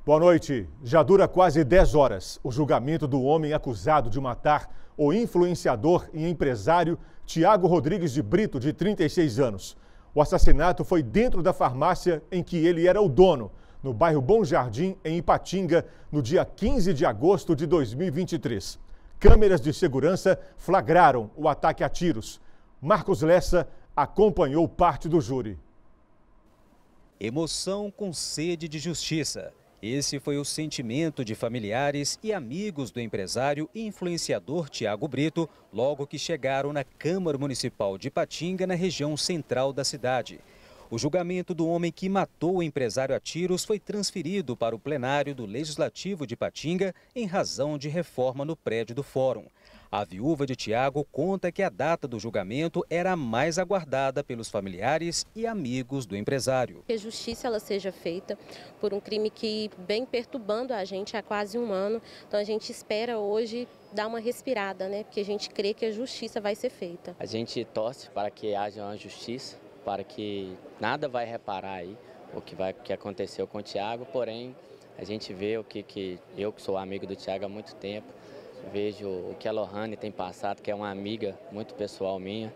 Boa noite. Já dura quase 10 horas o julgamento do homem acusado de matar o influenciador e empresário Tiago Rodrigues de Brito, de 36 anos. O assassinato foi dentro da farmácia em que ele era o dono, no bairro Bom Jardim, em Ipatinga, no dia 15 de agosto de 2023. Câmeras de segurança flagraram o ataque a tiros. Marcos Lessa acompanhou parte do júri. Emoção com sede de justiça. Esse foi o sentimento de familiares e amigos do empresário e influenciador Tiago Brito, logo que chegaram na Câmara Municipal de Ipatinga, na região central da cidade. O julgamento do homem que matou o empresário a tiros foi transferido para o plenário do Legislativo de Ipatinga em razão de reforma no prédio do Fórum. A viúva de Tiago conta que a data do julgamento era a mais aguardada pelos familiares e amigos do empresário. Que a justiça ela seja feita por um crime que vem perturbando a gente há quase um ano. Então a gente espera hoje dar uma respirada, né? Porque a gente crê que a justiça vai ser feita. A gente torce para que haja uma justiça, para que nada vai reparar aí o que aconteceu com o Tiago, porém a gente vê eu que sou amigo do Tiago há muito tempo, vejo o que a Lohane tem passado, que é uma amiga muito pessoal minha,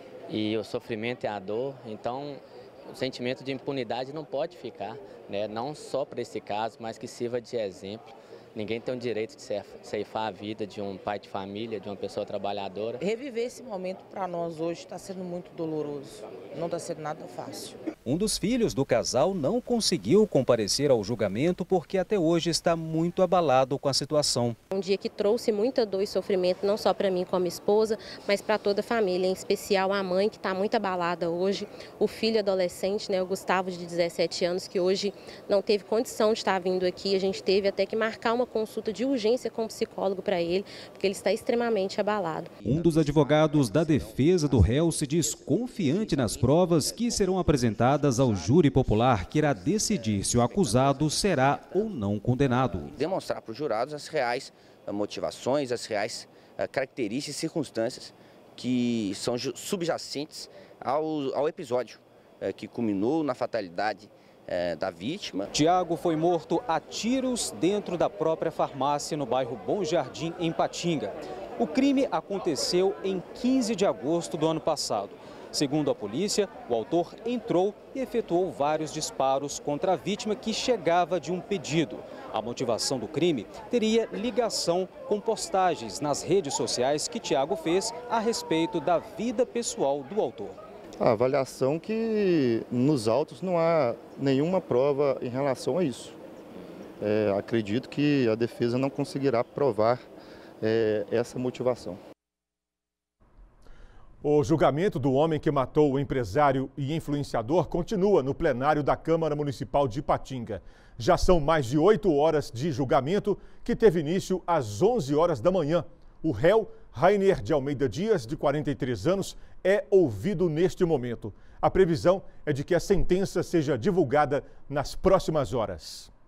e o sofrimento e a dor, então o sentimento de impunidade não pode ficar, né? Não só para esse caso, mas que sirva de exemplo. Ninguém tem o direito de ceifar a vida de um pai de família, de uma pessoa trabalhadora. Reviver esse momento para nós hoje está sendo muito doloroso, não está sendo nada fácil. Um dos filhos do casal não conseguiu comparecer ao julgamento porque até hoje está muito abalado com a situação. Um dia que trouxe muita dor e sofrimento, não só para mim como esposa, mas para toda a família, em especial a mãe que está muito abalada hoje, o filho adolescente, né, o Gustavo, de 17 anos, que hoje não teve condição de estar vindo aqui. A gente teve até que marcar uma consulta de urgência com o psicólogo para ele, porque ele está extremamente abalado. Um dos advogados da defesa do réu se diz confiante nas provas que serão apresentadas ao júri popular, que irá decidir se o acusado será ou não condenado. Demonstrar para os jurados as reais motivações, as reais características e circunstâncias que são subjacentes ao episódio que culminou na fatalidade da vítima. Tiago foi morto a tiros dentro da própria farmácia no bairro Bom Jardim, em Ipatinga. O crime aconteceu em 15 de agosto do ano passado. Segundo a polícia, o autor entrou e efetuou vários disparos contra a vítima, que chegava de um pedido. A motivação do crime teria ligação com postagens nas redes sociais que Tiago fez a respeito da vida pessoal do autor. A avaliação que nos autos não há nenhuma prova em relação a isso. Acredito que a defesa não conseguirá provar essa motivação. O julgamento do homem que matou o empresário e influenciador continua no plenário da Câmara Municipal de Ipatinga. Já são mais de 8 horas de julgamento, que teve início às 11 horas da manhã. O réu, Rainer de Almeida Dias, de 43 anos, é ouvido neste momento. A previsão é de que a sentença seja divulgada nas próximas horas.